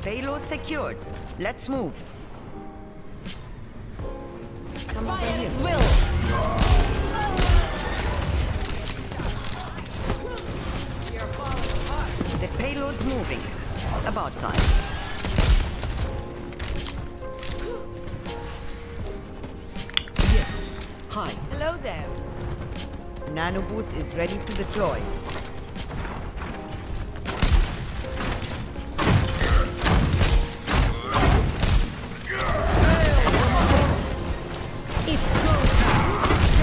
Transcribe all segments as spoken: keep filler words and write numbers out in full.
Payload secured. Let's move. Come over Fire here. at will! You're falling apart. The payload's moving. About time. Yes. Hi. Hello there. Nano boost is ready to deploy. It's go time.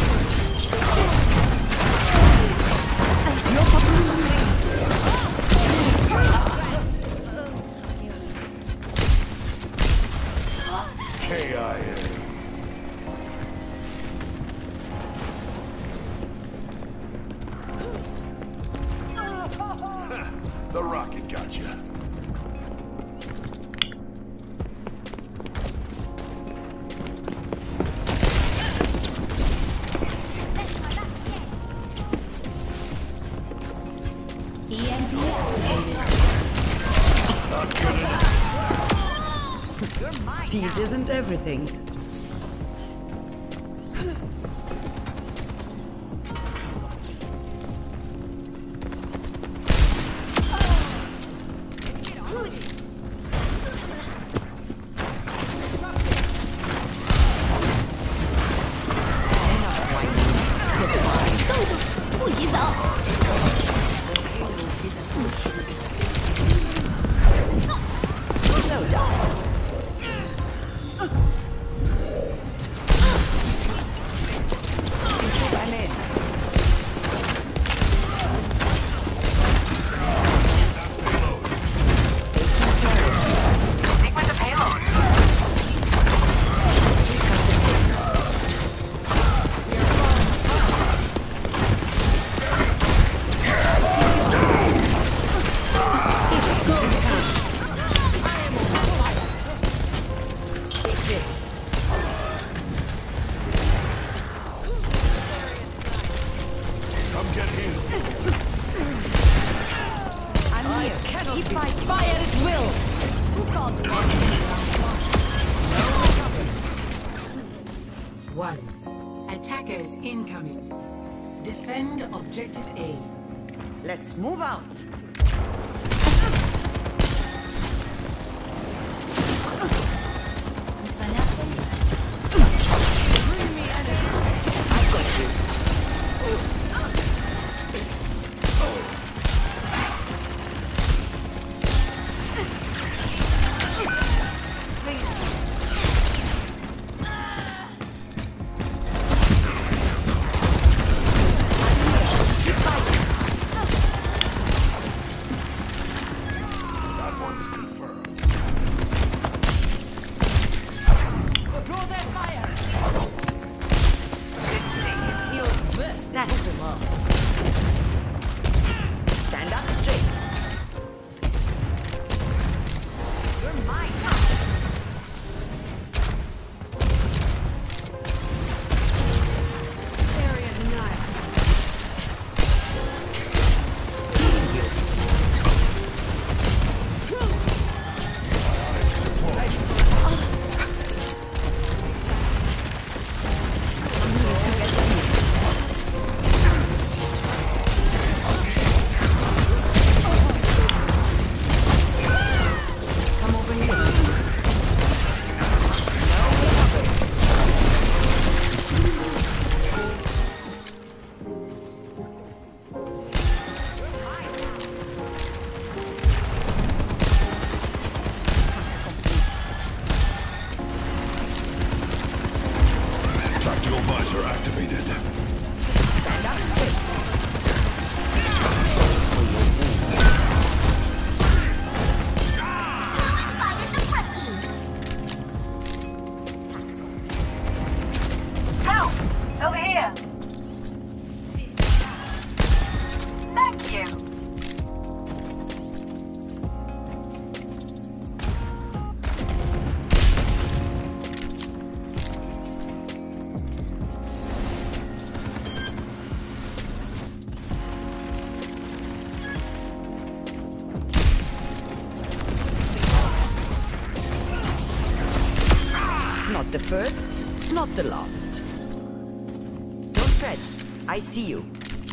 K I A. The rocket got you. E M P activated. Not good enough. Speed isn't everything. Slow down. I'm in. Stick with the payload. It's go time. I am on fire. Come get healed. I'm here. Cannot Keep be fighting. fire at will. Who called the One. Attackers incoming. Defend objective A. Let's move out. Bring me energy. I've got you. first, not the last. Don't fret. I see you.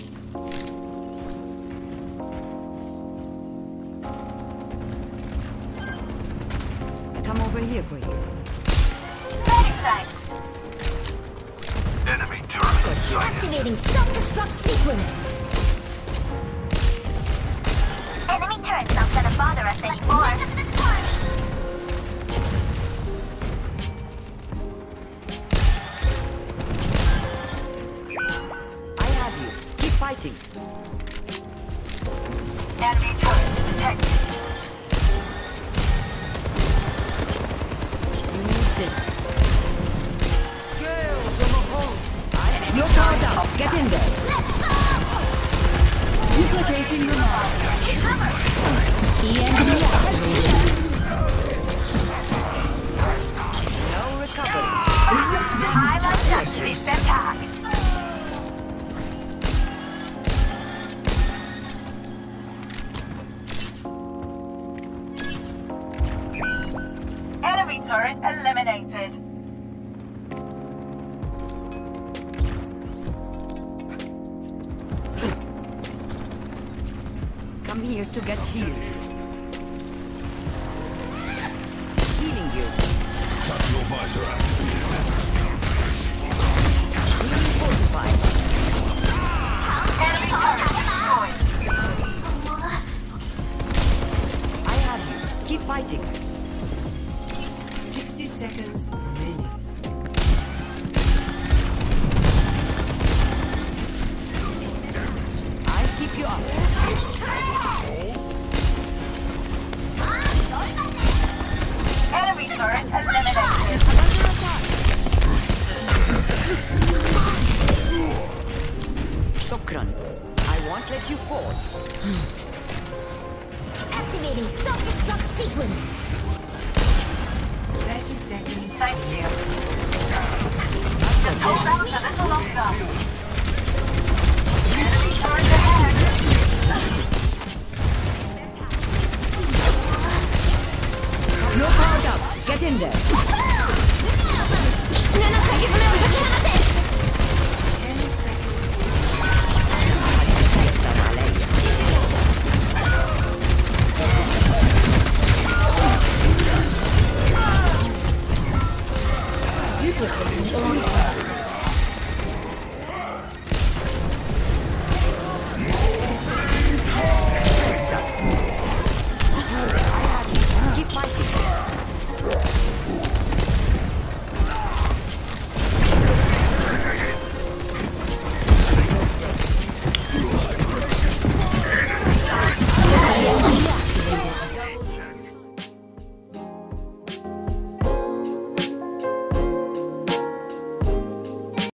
Come over here for you. Enemy turret sighted. Activating self-destruct sequence. Enemy turret's not gonna bother us anymore. I have you. Keep fighting. Enemy turret detected. You need this. You're powered up. Get in there. Duplicating the mark. E M P activated. No recovery. I'm a touchy attack. Enemy turret eliminated. Come here to get healed. Healing you. Tactical visor activated. Healing fortified. Enemy turret destroyed. I have you. Keep fighting. Sixty seconds remaining. I'll keep you up. Enemy turret eliminated. Shukran. I won't let you fall. Activating self-destruct sequence. Thirty seconds. Thank you. Just hold on a little longer.